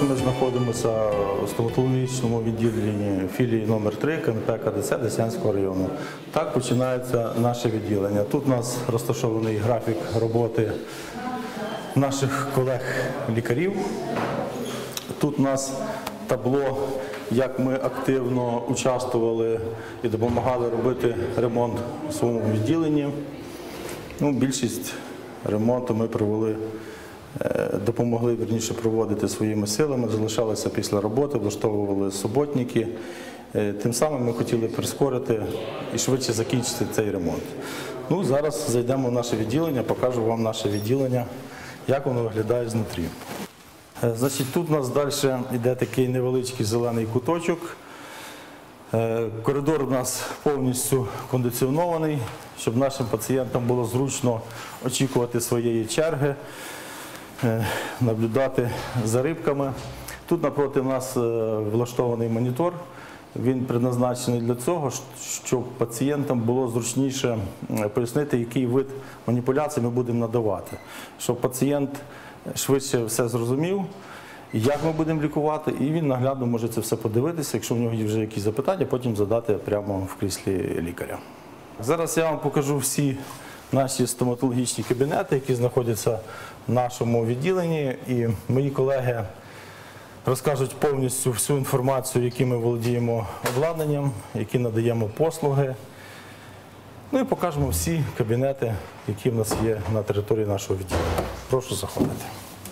ми знаходимося у стоматологічному відділенні філії номер 3 КНП КДЦ Деснянського району. Так починається наше відділення. Тут у нас розташований графік роботи наших колег-лікарів. Тут у нас табло, як ми активно участвували і допомагали робити ремонт у своєму відділенні. Більшість ремонту ми допомогли проводити своїми силами, залишалися після роботи, влаштовували суботники. Тим самим ми хотіли прискорити і швидше закінчити цей ремонт. Зараз зайдемо в наше відділення, покажу вам наше відділення, як воно виглядає знутрі. Тут у нас далі йде такий невеличкий зелений куточок. Коридор у нас повністю кондиціонований, щоб нашим пацієнтам було зручно очікувати своєї черги, наблюдати за рибками. Тут напроти нас влаштований монітор. Він призначений для того, щоб пацієнтам було зручніше пояснити, який вид маніпуляцій ми будемо надавати. Щоб пацієнт швидше все зрозумів, як ми будемо лікувати, і він наглядно може це все подивитися, якщо в нього є вже якісь запитання, потім задати прямо в кріслі лікаря. Зараз я вам покажу всі наші стоматологічні кабінети, які знаходяться в нашому відділенні, і мої колеги розкажуть повністю всю інформацію, яким ми володіємо обладнанням, які надаємо послуги. І покажемо всі кабінети, які в нас є на території нашого відділення. Прошу заходити.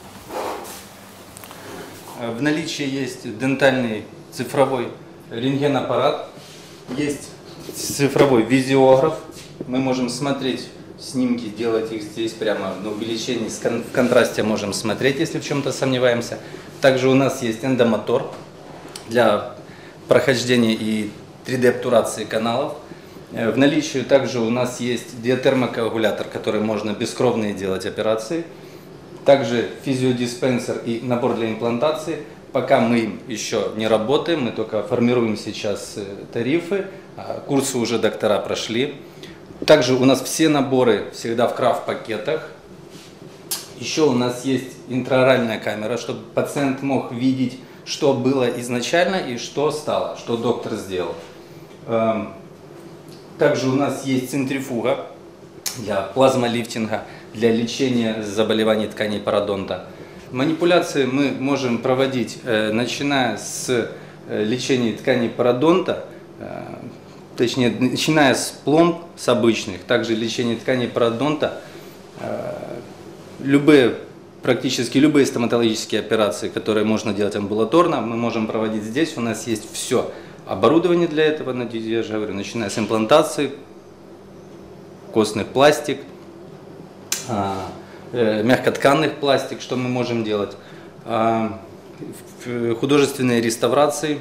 В наличии есть дентальный цифровой рентгенаппарат, есть цифровой визиограф. Мы можем смотреть снимки, делать их здесь прямо на увеличении, в контрасте можем смотреть, если в чем-то сомневаемся. Также у нас есть эндомотор для прохождения и 3D-обтурации каналов. В наличии также у нас есть диатермокоагулятор, который можно бескровные делать операции. Также физиодиспенсер и набор для имплантации. Пока мы им еще не работаем, мы только формируем сейчас тарифы, курсы уже доктора прошли. Также у нас все наборы всегда в крафт-пакетах. Еще у нас есть интраоральная камера, чтобы пациент мог видеть, что было изначально и что стало, что доктор сделал. Также у нас есть центрифуга для плазмолифтинга, для лечения заболеваний тканей пародонта. Манипуляции мы можем проводить, начиная с лечения тканей пародонта, точнее, начиная с пломб, с обычных, также лечение тканей пародонта, практически любые стоматологические операции, которые можно делать амбулаторно, мы можем проводить здесь. У нас есть все оборудование для этого, я же говорю, начиная с имплантации, костный пластик, мягкотканных пластик, что мы можем делать, художественные реставрации,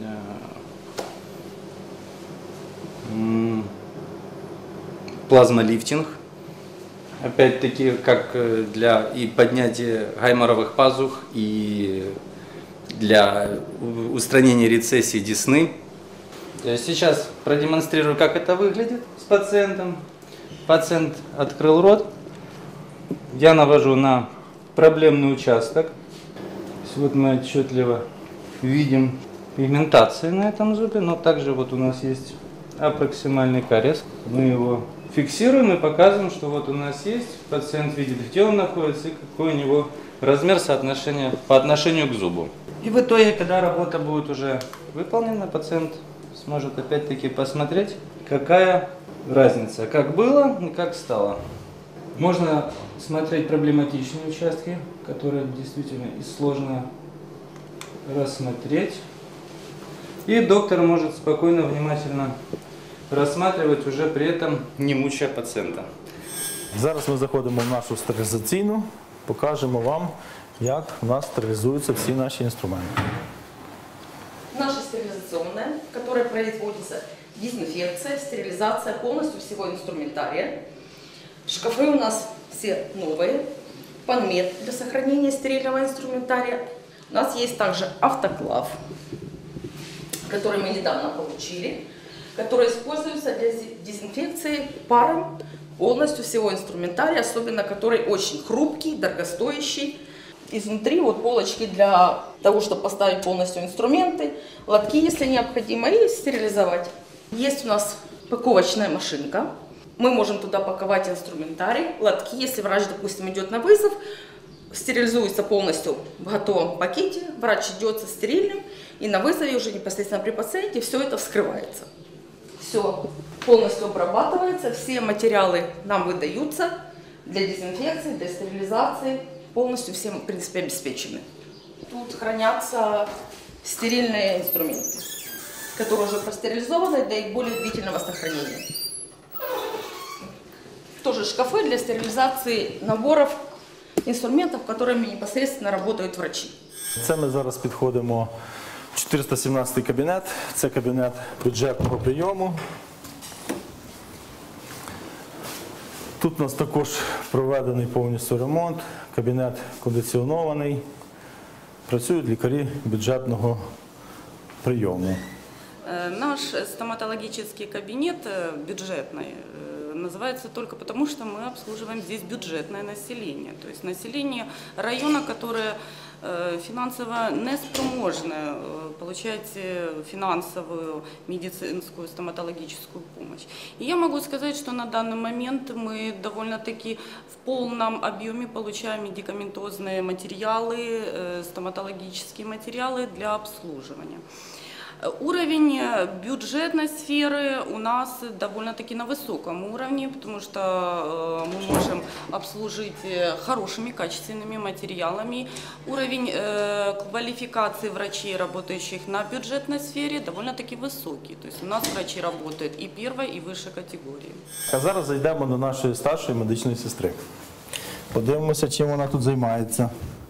плазмолифтинг, опять-таки, как для и поднятия гайморовых пазух, и для устранения рецессии десны. Сейчас продемонстрирую, как это выглядит с пациентом. Пациент открыл рот. Я навожу на проблемный участок. Вот мы отчетливо видим пигментацию на этом зубе, но также вот у нас есть апроксимальный кариес. Мы его фиксируем и показываем, что вот у нас есть. Пациент видит, где он находится и какой у него размер соотношения по отношению к зубу. И в итоге, когда работа будет уже выполнена, пациент сможет опять-таки посмотреть, какая разница, как было и как стало. Можно смотреть проблематичные участки, которые действительно и сложно рассмотреть. И доктор может спокойно, внимательно рассматривать, уже при этом не мучая пациента. Зараз ми заходимо в нашу стерилізаційну, покажемо вам, як у нас стерилізуються всі наші інструменти. Наша стерилизационная, в которой производится дезинфекция, стерилизация полностью всего инструментария. Шкафы у нас все новые, панмет для сохранения стерильного инструментария. У нас есть также автоклав, который мы недавно получили, который используется для дезинфекции паром полностью всего инструментария, особенно который очень хрупкий, дорогостоящий. изнутри вот полочки для того, чтобы поставить полностью инструменты, лотки, если необходимо, и стерилизовать. Есть у нас паковочная машинка. Мы можем туда паковать инструментарий, лотки. Если врач, допустим, идет на вызов, стерилизуется полностью в готовом пакете, врач идет со стерильным, и на вызове уже непосредственно при пациенте все это вскрывается. Все полностью обрабатывается, все материалы нам выдаются для дезинфекции, для стерилизации. Полностью все, в принципе, обеспечены. Тут хранятся стерильные инструменты, которые уже простерилизованы для их более длительного сохранения. Тоже шкафы для стерилизации наборов інструментів, якими непосредственно працюють врачі. Це ми зараз підходимо в 417 кабінет. Це кабінет бюджетного прийому. Тут у нас також проведений повністю ремонт, кабінет кондиціонований. Працюють лікарі бюджетного прийому. Наш стоматологический кабинет бюджетный называется только потому, что мы обслуживаем здесь бюджетное население. То есть население района, которое финансово неспроможное получать финансовую, медицинскую, стоматологическую помощь. И я могу сказать, что на данный момент мы довольно-таки в полном объеме получаем медикаментозные материалы, стоматологические материалы для обслуживания. Уровень бюджетной сферы у нас довольно-таки на высоком уровне, потому что мы можем обслужить хорошими, качественными материалами. Уровень квалификации врачей, работающих на бюджетной сфере, довольно-таки высокий. То есть у нас врачи работают и первой, и высшей категории. А зараз зайдемо до нашої старшої медичної сестри. Подивимося, чим вона тут займається.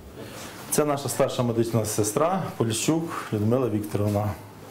Це наша старша медична сестра Поліщук Людмила Вікторовна.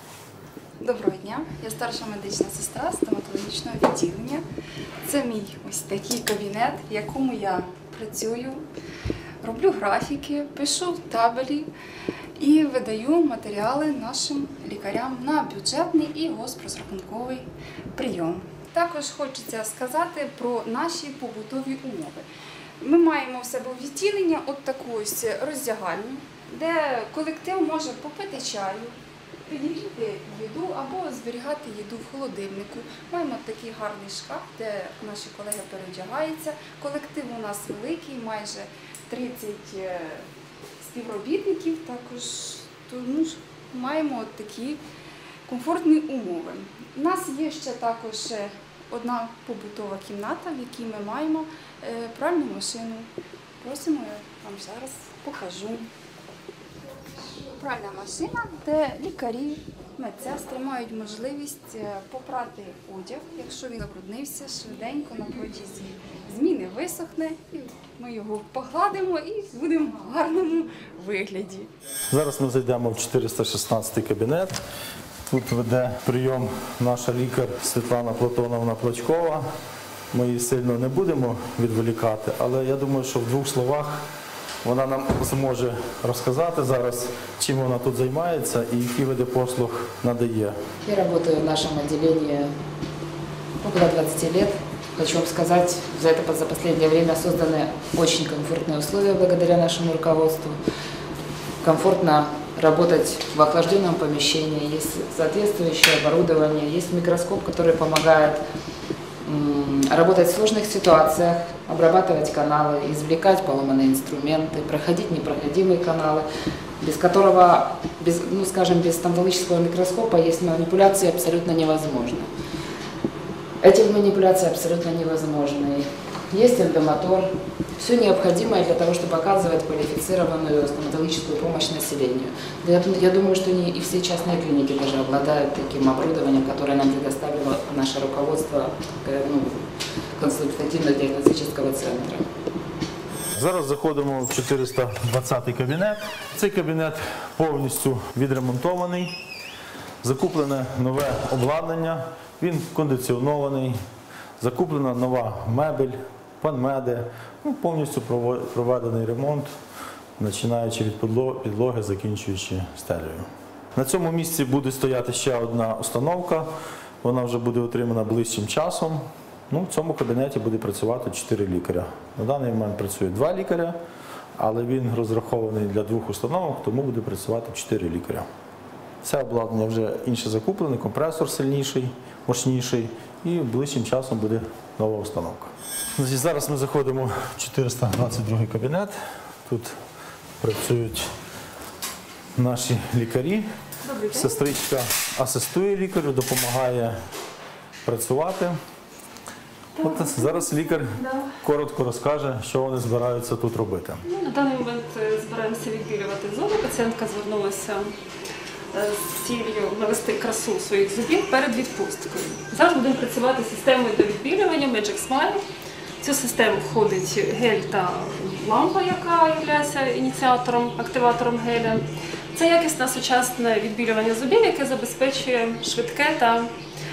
Доброго дня, я старша медична сестра стоматологічного відділення. Це мій ось такий кабінет, в якому я працюю, роблю графіки, пишу табелі і видаю матеріали нашим лікарям на бюджетний і госпрозрахунковий прийом. Також хочеться сказати про наші побутові умови. Ми маємо в себе відділення от таку ось роздягальню, де колектив може попити чаю, підігріти їду або зберігати їду в холодильнику. Маємо такий гарний шкаф, де наші колеги переодягаються. Колектив у нас великий, майже 30 співробітників. Також тому маємо такі комфортні умови. У нас є ще також одна побутова кімната, в якій ми маємо пральну машину. Просимо, я вам зараз покажу. Пральна машина, де лікарі, медсестри мають можливість попрати одяг, якщо він забруднився, швиденько на протязі зміни висохне, і ми його погладимо і будемо в гарному вигляді. Зараз ми зайдемо в 416 кабінет. Тут веде прийом наша лікар Світлана Платоновна Плачкова. Ми її сильно не будемо відволікати, але я думаю, що в двох словах вона нам зможе розказати зараз, чим вона тут займається і які види послуг надає. Я работаю в нашем отделении около 20 лет. Хочу вам сказать, за последнее время созданы очень комфортные условия благодаря нашему руководству. Комфортно работать в охлажденном помещении, есть соответствующее оборудование, есть микроскоп, который помогает работать в сложных ситуациях, обрабатывать каналы, извлекать поломанные инструменты, проходить непроходимые каналы, без которого, без стоматологического микроскопа есть манипуляции абсолютно невозможны. Эти манипуляции абсолютно невозможны. Есть эндомотор, все необходимое для того, чтобы оказывать квалифицированную стоматологическую помощь населению. Я думаю, что и все частные клиники даже обладают таким оборудованием, которое нам предоставило наше руководство консультативно-диагностического центра. Зараз заходимо в 420 кабінет. Цей кабінет повністю відремонтований, закуплене нове обладнання, він кондиціонований, закуплена нова мебель, панмеди, повністю проведений ремонт, починаючи від підлоги, закінчуючи стелею. На цьому місці буде стояти ще одна установка, вона вже буде отримана ближчим часом. В цьому кабінеті буде працювати 4 лікаря. На даний момент працює 2 лікаря, але він розрахований для 2 установок, тому буде працювати 4 лікаря. Це обладнання вже інше закуплене, компресор сильніший, мощніший, і ближчим часом буде нова установка. Значить, зараз ми заходимо в 422 кабінет. Тут працюють наші лікарі. Сестричка асистує лікарю, допомагає працювати. От зараз лікар коротко розкаже, що вони збираються тут робити. На даний момент збираємося відбілювати зуби. Пацієнтка звернулася з цілею навести красу своїх зубів перед відпусткою. Зараз будемо працювати з системою до відбілювання Magic Smile. В цю систему входить гель та лампа, яка є ініціатором, активатором геля. Це якісне сучасне відбілювання зубів, яке забезпечує швидке та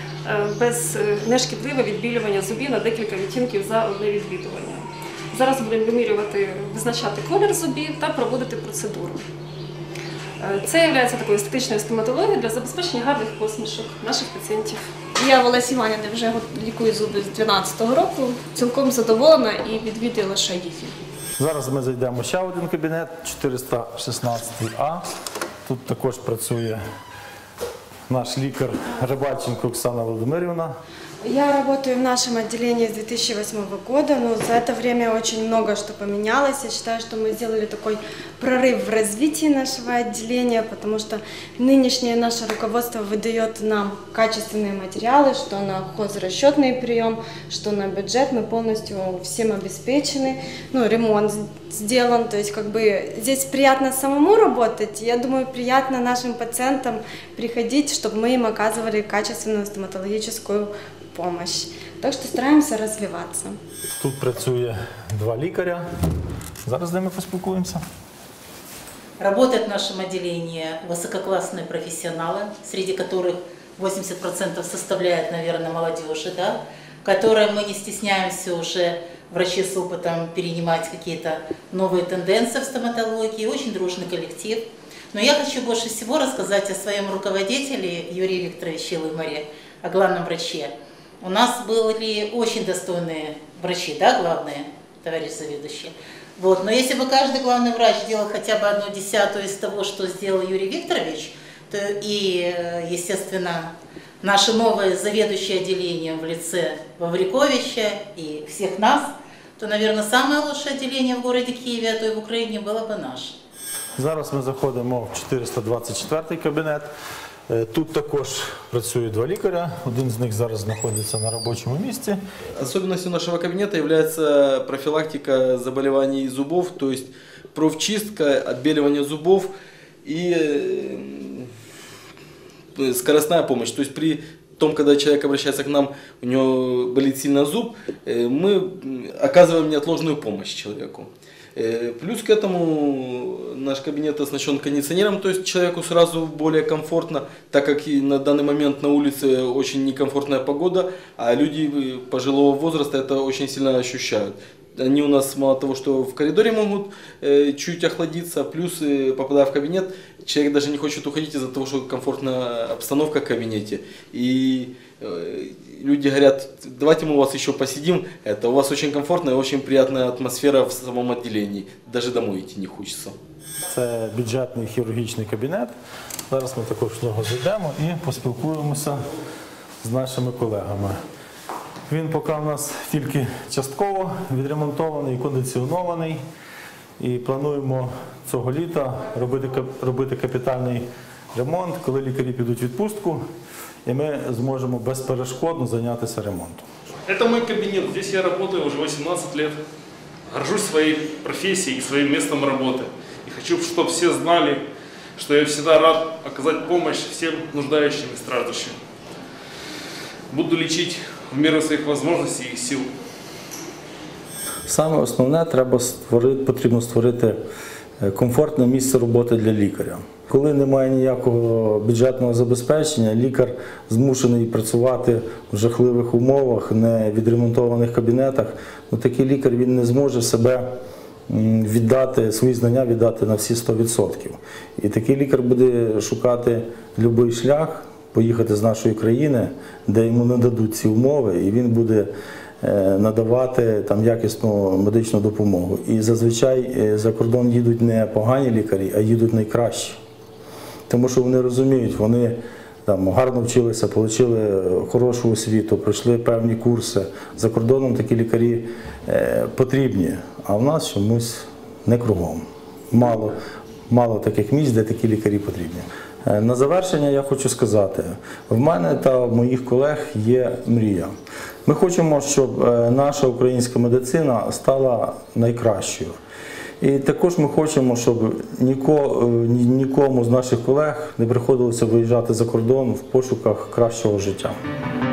нешкідливе відбілювання зубів на декілька відтінків за одне відвідування. Зараз будемо вимірювати, визначати колір зубів та проводити процедуру. Це є такою естетичною стоматологією для забезпечення гарних посмішок наших пацієнтів. Я Олеся Іванівна вже лікую зуби з 2012 року, цілком задоволена і відвідую лише їх. Зараз ми зайдемо ще в один кабінет, 416А. Тут також працює наш лікар Рибальченко Оксана Володимирівна. Я работаю в нашем отделении с 2008 года, но за это время очень много что поменялось. Я считаю, что мы сделали такой прорыв в развитии нашего отделения, потому что нынешнее наше руководство выдает нам качественные материалы, что на хозрасчетный прием, что на бюджет. Мы полностью всем обеспечены, ремонт сделан, то есть здесь приятно самому работать. Я думаю, приятно нашим пациентам приходить, чтобы мы им оказывали качественную стоматологическую помощь. Так що стараємося розвиватися. Тут працює 2 лікаря. Зараз з ними поспілкуємося. Работают в нашем отделении высококлассные профессионалы, среди которых 80% составляет, наверное, молодежи, да, которые мы не стесняемся уже, врачи с опытом, перенимать какие-то новые тенденции в стоматологии. Очень дружный коллектив. Но я хочу больше всего рассказать о своем руководителе Юрии Викторовиче Лымаре, о главном враче. У нас были очень достойные врачи, да, главные, товарищ заведующий. Вот. Но если бы каждый главный врач делал хотя бы 1/10 из того, что сделал Юрий Викторович, то и, естественно, наши новые заведующие отделением в лице Вавриковича и всех нас, то, наверное, самое лучшее отделение в городе Киеве, а то и в Украине было бы наше. Зараз ми заходимо в 424 кабінет. Тут також працює 2 лікаря, один з них зараз знаходиться на робочому місці. Особенностью нашего кабинета является профилактика заболеваний зубов, то есть профчистка, отбеливание зубов и скоростная помощь. То есть при том, когда человек обращается к нам, у него болит сильно зуб, мы оказываем неотложную помощь человеку. Плюс к этому наш кабинет оснащен кондиционером, то есть человеку сразу более комфортно, так как и на данный момент на улице очень некомфортная погода, а люди пожилого возраста это очень сильно ощущают. Они у нас мало того, что в коридоре могут чуть охладиться, плюс попадая в кабинет, человек даже не хочет уходить из-за того, что комфортная обстановка в кабинете. И люди говорят, давайте мы у вас еще посидим, это у вас очень комфортная и очень приятная атмосфера в самом отделении, даже домой идти не хочется. Це бюджетний хірургічний кабінет. Зараз ми також в нього зайдемо і поспілкуємося з нашими колегами. Він поки у нас тільки частково відремонтований, кондиціонований. І плануємо цього літа робити капітальний ремонт, коли лікарі підуть в відпустку, і ми зможемо безперешкодно зайнятися ремонтом. Это мой кабинет, здесь я работаю уже 18 лет. Горжусь своей профессией и своим местом работы. И хочу, чтобы все знали, что я всегда рад оказать помощь всем нуждающим и страждущим. Буду лечить в меру своих возможностей и сил. Саме основне, потрібно створити комфортне місце роботи для лікаря. Коли немає ніякого бюджетного забезпечення, лікар змушений працювати в жахливих умовах, не відремонтованих кабінетах, такий лікар він не зможе себе віддати, свої знання віддати на всі 100%. І такий лікар буде шукати будь-який шлях, поїхати з нашої країни, де йому не дадуть ці умови, і він буде надавати там якісну медичну допомогу. І зазвичай за кордон їдуть не погані лікарі, а їдуть найкращі. Тому що вони розуміють, вони там гарно вчилися, отримали хорошу освіту, пройшли певні курси. За кордоном такі лікарі потрібні, а в нас чомусь не кругом. Мало таких місць, де такі лікарі потрібні. На завершення я хочу сказати, в мене та в моїх колег є мрія. Ми хочемо, щоб наша українська медицина стала найкращою. І також ми хочемо, щоб нікому з наших колег не приходилося виїжджати за кордон в пошуках кращого життя.